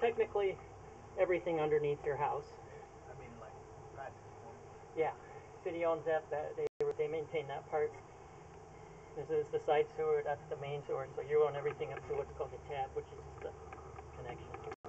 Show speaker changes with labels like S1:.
S1: technically everything underneath your house.
S2: I mean, like, practical.
S1: Yeah, city owns that. They maintain that part. This is the side sewer. That's the main sewer. So you own everything up to what's called the tab, which is the connection.